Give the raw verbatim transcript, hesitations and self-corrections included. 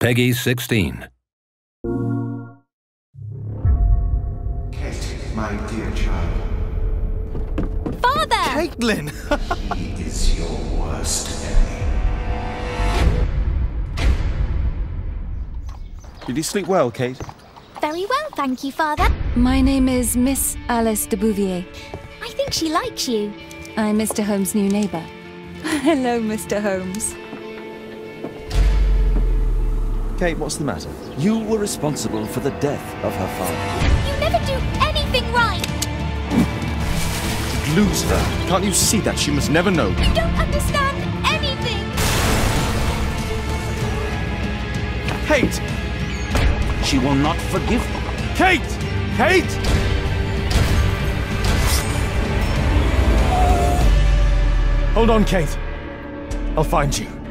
Peggy sixteen. Kate, my dear child. Father! Caitlin! He is your worst enemy. Did you sleep well, Kate? Very well, thank you, Father. My name is Miss Alice de Bouvier. I think she likes you. I'm Mister Holmes' new neighbour. Hello, Mister Holmes. Kate, what's the matter? You were responsible for the death of her father. You never do anything right. You'd lose her. Can't you see that? She must never know. You don't understand anything. Kate! She will not forgive you. Kate! Kate! Hold on, Kate. I'll find you.